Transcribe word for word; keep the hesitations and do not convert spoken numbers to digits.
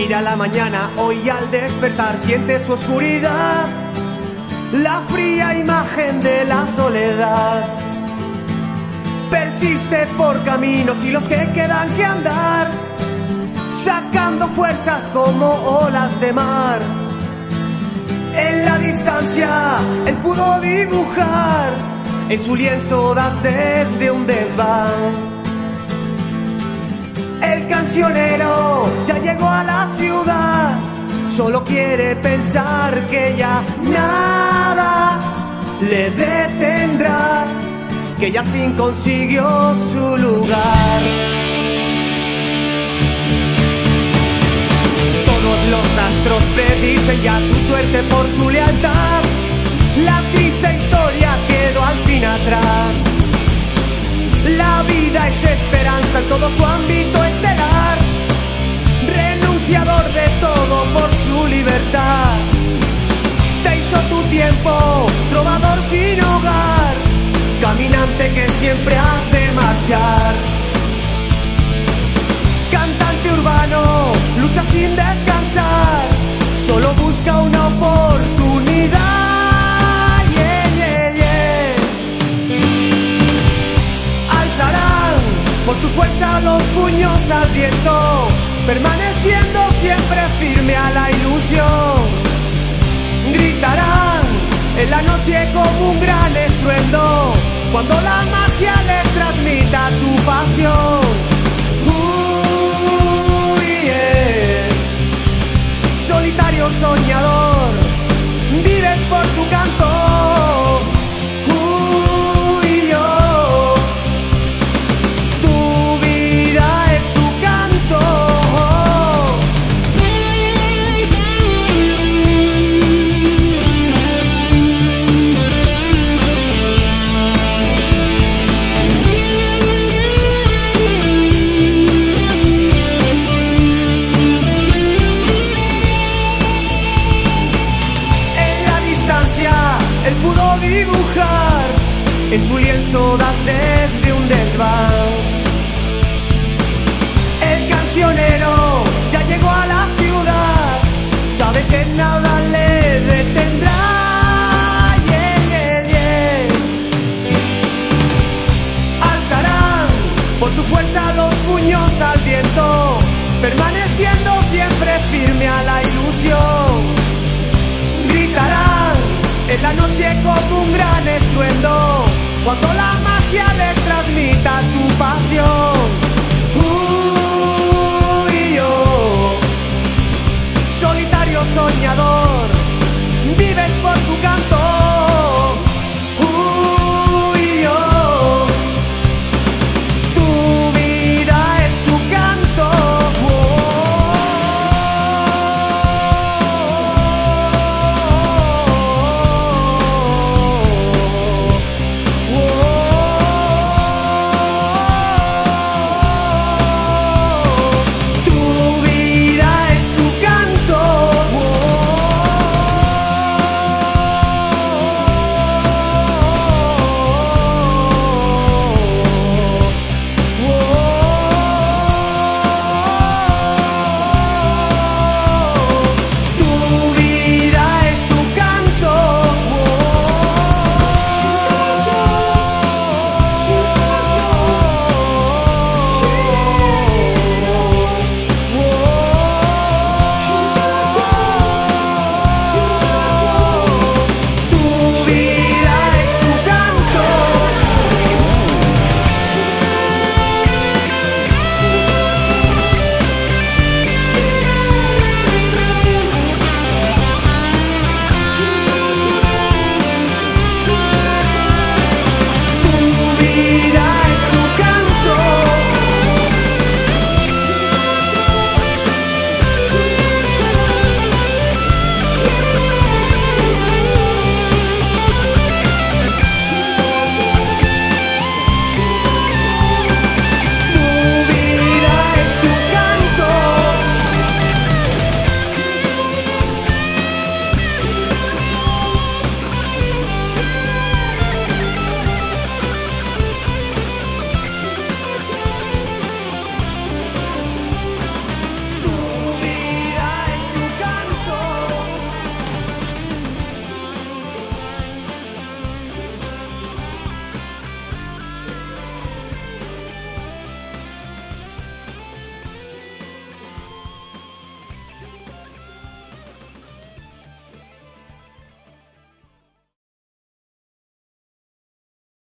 Mira la mañana, hoy al despertar siente su oscuridad, la fría imagen de la soledad. Persiste por caminos y los que quedan que andar, sacando fuerzas como olas de mar. En la distancia él pudo dibujar en su lienzo das desde un desván. El cancionero ya llegó a la ciudad, solo quiere pensar que ya nada le detendrá, que ya al fin consiguió su lugar. Todos los astros predicen ya tu suerte por tu lealtad, la triste historia quedó al fin atrás. La vida es esperanza en todo su ámbito estelar, renunciador de todo por su libertad. Te hizo tu tiempo, trovador sin hogar, caminante que siempre has de marchar. Cantante urbano, lucha sin descansar, solo busca una oportunidad. Por tu fuerza los puños al viento, permaneciendo siempre firme a la ilusión. Gritarán en la noche como un gran estruendo, cuando la magia les transmita tu pasión. Uy, yeah. Solitario soñador, vives por tu canto. Él pudo dibujar en su lienzo das desde un desván. El cancionero ya llegó a la ciudad, sabe que nada le detendrá. Yeah, yeah, yeah. Alzarán por tu fuerza los puños al viento, permaneciendo siempre firme a la ilusión. Gritarán en la noche como un gran estruendo, cuando la magia les transmita tu pasión.